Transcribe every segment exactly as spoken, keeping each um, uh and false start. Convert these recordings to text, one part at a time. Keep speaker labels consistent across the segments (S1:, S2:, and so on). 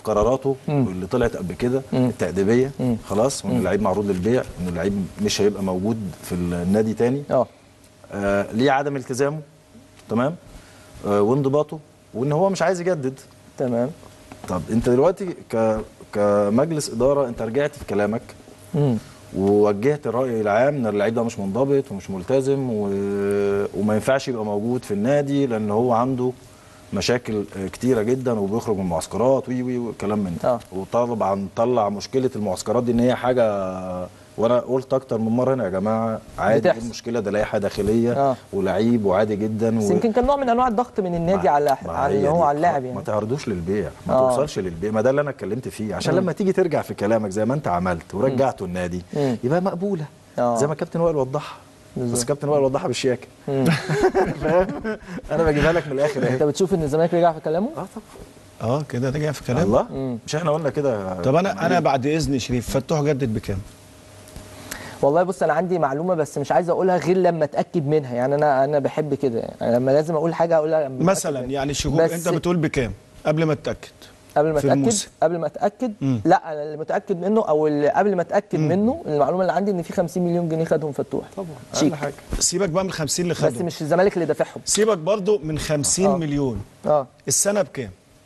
S1: في قراراته مم. اللي طلعت قبل كده التأديبيه مم. خلاص، وان اللعيب معروض للبيع، ان اللعيب مش هيبقى موجود في النادي تاني. اه, آه ليه عدم التزامه تمام، آه وانضباطه، وان هو مش عايز يجدد.
S2: تمام.
S1: طب انت دلوقتي ك كمجلس اداره انت رجعت في كلامك مم. ووجهت الراي العام ان اللعيب ده مش منضبط ومش ملتزم و... وما ينفعش يبقى موجود في النادي لان هو عنده مشاكل كتيره جدا وبيخرج من المعسكرات وي وي وكلام من ده. وطالب عن طلع مشكله المعسكرات دي ان هي حاجه، وانا قلت اكتر من مره هنا يا جماعه عادي، ايه المشكله؟ ده لائحه داخليه آه. ولعيب وعادي جدا.
S2: بس يمكن و... كان نوع من انواع الضغط من النادي على على هو على اللاعب يعني.
S1: ما تعرضوش للبيع، ما آه. توصلش للبيع، ما ده اللي انا اتكلمت فيه، عشان م. لما تيجي ترجع في كلامك زي ما انت عملت ورجعته النادي م. يبقى مقبوله آه. زي ما كابتن وائل وضحها. بس كابتن وائل وضحها بالشياكه. فاهم؟ انا بجيبها لك من الاخر اهي.
S2: انت بتشوف ان الزمالك رجع في كلامه؟
S1: اه طبعا.
S3: اه كده رجع في كلامه.
S1: الله مم. مش احنا قلنا كده؟
S3: طب انا انا بعد اذن شريف، فتوح جدد بكام؟
S2: والله بص انا عندي معلومه بس مش عايز اقولها غير لما اتاكد منها، يعني انا انا بحب كده، يعني لما لازم اقول حاجه اقولها
S3: مثلا يعني شهور. انت بتقول بكام قبل ما تتاكد؟
S2: قبل ما اتاكد قبل ما اتاكد مم. لا انا اللي متاكد منه او اللي قبل ما اتاكد مم. منه المعلومه اللي عندي ان في خمسين مليون جنيه خدهم فتوح.
S1: طبعا اقل حاجه.
S3: سيبك بقى من خمسين اللي خدهم،
S2: بس مش الزمالك اللي دافعهم.
S3: سيبك برضو من خمسين آه. مليون. اه السنه بكام؟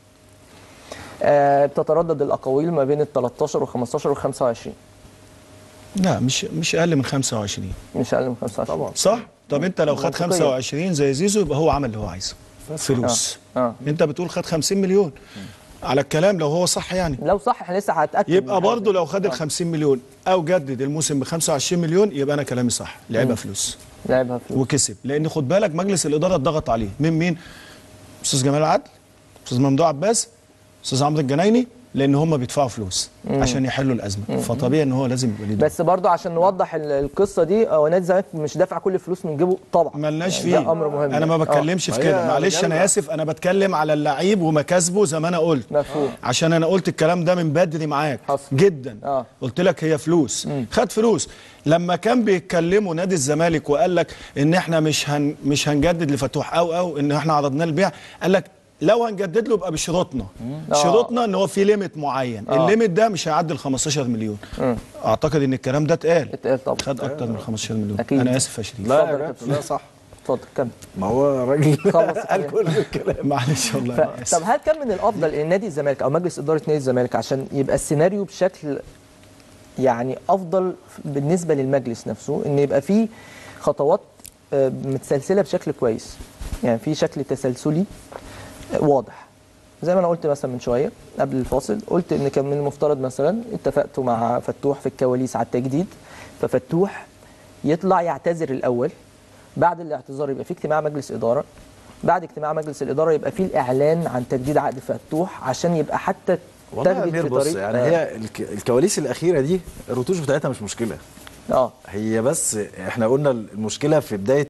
S2: آه بتتردد الاقاويل ما بين ال تلتاشر و خمستاشر و خمسة وعشرين.
S3: لا مش مش اقل من خمسة وعشرين.
S2: مش اقل من خمسة وعشرين
S3: طبعا. صح؟ طب انت لو خد خمسة وعشرين زي زيزو يبقى هو عمل اللي هو عايزه فلوس. آه. آه. انت بتقول خد خمسين مليون على الكلام، لو هو صح يعني.
S2: لو صح احنا لسه هتاكد.
S3: يبقى برضه لو خد ال خمسين مليون او جدد الموسم ب خمسة وعشرين مليون يبقى انا كلامي صح، لعبها فلوس.
S2: لعبها فلوس
S3: وكسب، لان خد بالك مجلس الاداره اتضغط عليه من مين؟ استاذ جمال عدل، استاذ ممدوح عباس، استاذ عمرو الجنايني، لان هم بيدفعوا فلوس مم. عشان يحلوا الازمه، مم. فطبيعي ان هو لازم يبقى ليه.
S2: بس برضه عشان نوضح القصه دي، هو نادي الزمالك مش دافع كل الفلوس من جيبه طبعا،
S3: مالناش
S2: يعني
S3: فيه،
S2: ده امر مهم.
S3: انا ما بتكلمش في كده، معلش انا اسف، انا بتكلم على اللعيب ومكاسبه زي ما انا قلت.
S2: مفهوم.
S3: عشان انا قلت الكلام ده من بدري معاك حصل. جدا آه. قلت لك هي فلوس، مم. خد فلوس. لما كان بيتكلموا نادي الزمالك وقال لك ان احنا مش هن مش هنجدد لفتوح او او ان احنا عرضناه البيع، قال لك لو هنجدد له يبقى بشروطنا. آه. شروطنا ان هو في ليميت معين، آه. الليميت ده مش هيعدي ال خمستاشر مليون. مم. اعتقد ان الكلام ده اتقال.
S2: اتقال طبعا.
S3: خد اكتر من خمستاشر مليون.
S2: أكيد.
S3: انا اسف يا شريف.
S1: لا يا لا صح.
S2: اتفضل كمل.
S1: ما هو راجل
S2: خلص
S1: قال كل الكلام.
S3: معلش والله
S2: ف... انا اسف. طب هل كان من الافضل ان نادي الزمالك او مجلس اداره نادي الزمالك عشان يبقى السيناريو بشكل يعني افضل بالنسبه للمجلس نفسه، ان يبقى فيه خطوات متسلسله بشكل كويس، يعني في شكل تسلسلي واضح، زي ما انا قلت مثلا من شويه قبل الفاصل، قلت ان كان من المفترض مثلا اتفقت مع فتوح في الكواليس على التجديد، ففتوح يطلع يعتذر الاول، بعد الاعتذار يبقى في اجتماع مجلس اداره، بعد اجتماع مجلس الاداره يبقى في الاعلان عن تجديد عقد فتوح، عشان يبقى حتى
S1: تثبت في طريق. يعني آه. هي الكواليس الاخيره دي الرتوش بتاعتها مش مشكله. اه هي بس احنا قلنا المشكله في بدايه